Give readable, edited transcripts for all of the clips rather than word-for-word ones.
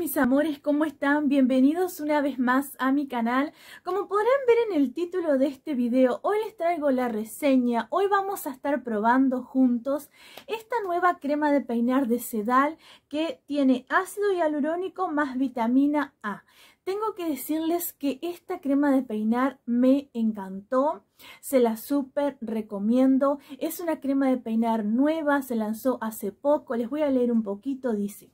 mis amores, ¿cómo están? Bienvenidos una vez más a mi canal. Como podrán ver en el título de este video, hoy les traigo la reseña. Hoy vamos a estar probando juntos esta nueva crema de peinar de Sedal que tiene ácido hialurónico más vitamina A. Tengo que decirles que esta crema de peinar me encantó, se la súper recomiendo. Es una crema de peinar nueva, se lanzó hace poco. Les voy a leer un poquito, dice: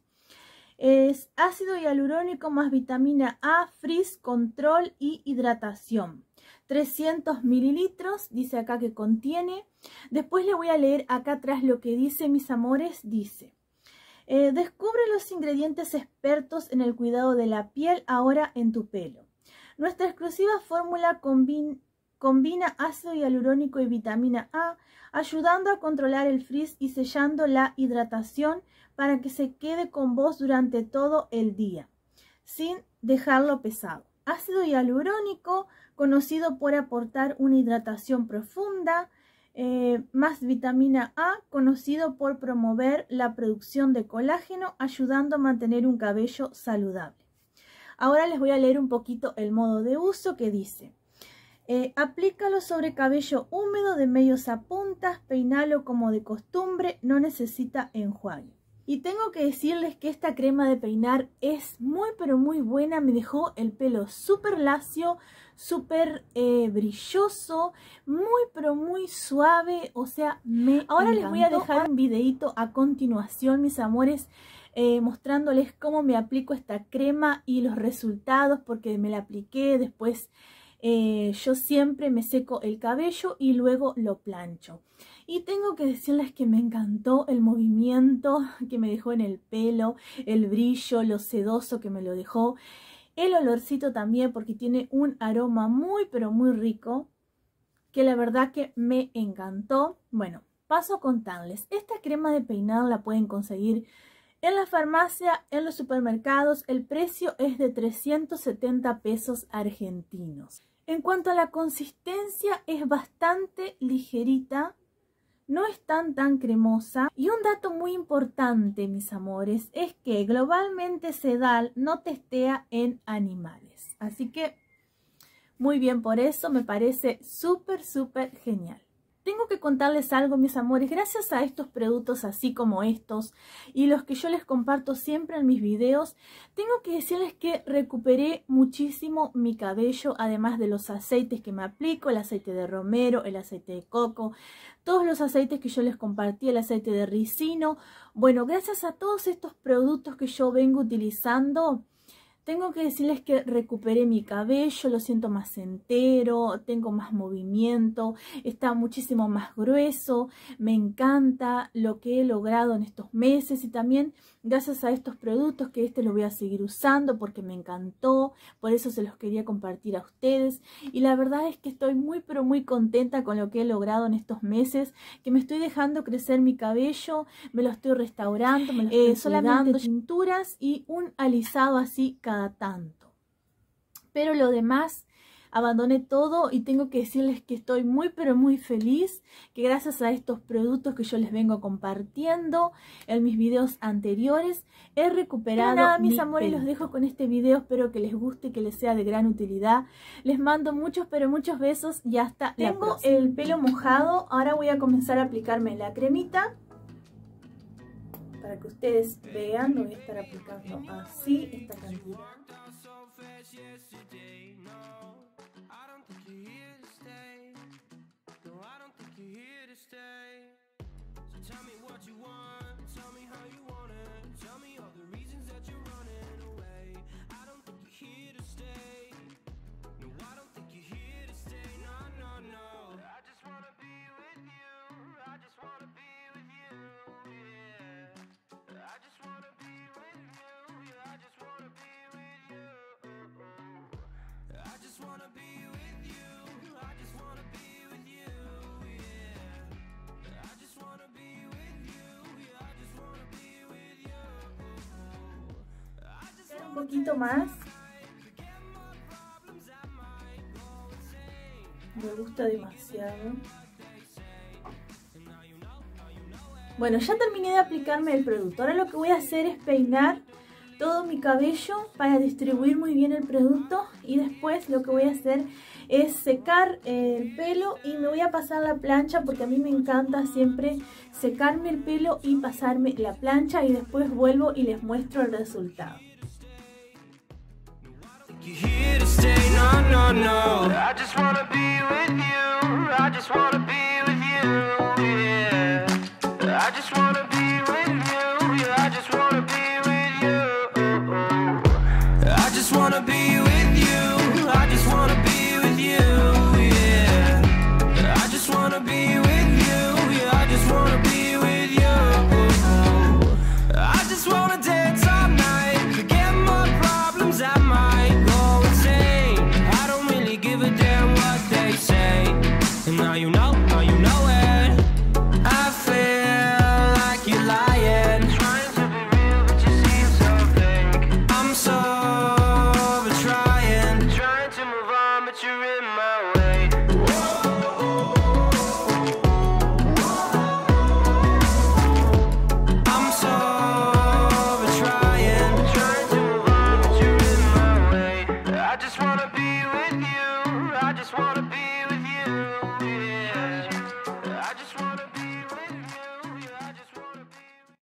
es ácido hialurónico más vitamina A, frizz, control y hidratación. 300 mililitros, dice acá que contiene. Después les voy a leer acá atrás lo que dice, mis amores. Dice: descubre los ingredientes expertos en el cuidado de la piel ahora en tu pelo. Nuestra exclusiva fórmula combina ácido hialurónico y vitamina A, ayudando a controlar el frizz y sellando la hidratación para que se quede con vos durante todo el día, sin dejarlo pesado. Ácido hialurónico, conocido por aportar una hidratación profunda, más vitamina A, conocido por promover la producción de colágeno, ayudando a mantener un cabello saludable. Ahora les voy a leer un poquito el modo de uso que dice: aplícalo sobre cabello húmedo de medios a puntas, peinalo como de costumbre, no necesita enjuague. Y tengo que decirles que esta crema de peinar es muy pero muy buena. Me dejó el pelo súper lacio, súper brilloso, muy pero muy suave. O sea, ahora les voy a dejar un videito a continuación, mis amores, mostrándoles cómo me aplico esta crema y los resultados, porque me la apliqué después. Yo siempre me seco el cabello y luego lo plancho. Y tengo que decirles que me encantó el movimiento que me dejó en el pelo, el brillo, lo sedoso que me lo dejó. El olorcito también, porque tiene un aroma muy pero muy rico, que la verdad que me encantó. Bueno, paso a contarles. Esta crema de peinar la pueden conseguir en la farmacia, en los supermercados. El precio es de 370 pesos argentinos. En cuanto a la consistencia, es bastante ligerita, no es tan cremosa. Y un dato muy importante, mis amores, es que globalmente Sedal no testea en animales. Así que muy bien por eso, me parece súper genial. Tengo que contarles algo, mis amores. Gracias a estos productos así como estos y los que yo les comparto siempre en mis videos, tengo que decirles que recuperé muchísimo mi cabello, además de los aceites que me aplico, el aceite de romero, el aceite de coco, todos los aceites que yo les compartí, el aceite de ricino. Bueno, gracias a todos estos productos que yo vengo utilizando, tengo que decirles que recuperé mi cabello, lo siento más entero, tengo más movimiento, está muchísimo más grueso. Me encanta lo que he logrado en estos meses y también gracias a estos productos, que lo voy a seguir usando porque me encantó, por eso se los quería compartir a ustedes. Y la verdad es que estoy muy pero muy contenta con lo que he logrado en estos meses, que me estoy dejando crecer mi cabello, me lo estoy restaurando, me lo estoy solamente tinturas y un alisado así cada tanto. Pero lo demás abandoné todo y tengo que decirles que estoy muy pero muy feliz, que gracias a estos productos que yo les vengo compartiendo en mis videos anteriores he recuperado. Nada, mis amores, los dejo con este video. Espero que les guste y que les sea de gran utilidad. Les mando muchos pero muchos besos y hasta la próxima. Tengo el pelo mojado, ahora voy a comenzar a aplicarme la cremita. Para que ustedes vean, lo voy a estar aplicando así, esta cantidad. Un poquito más. Me gusta demasiado. Bueno, ya terminé de aplicarme el producto. Ahora lo que voy a hacer es peinar todo mi cabello para distribuir muy bien el producto. Y después lo que voy a hacer es secar el pelo y me voy a pasar la plancha, porque a mí me encanta siempre secarme el pelo y pasarme la plancha, y después vuelvo y les muestro el resultado. I just wanna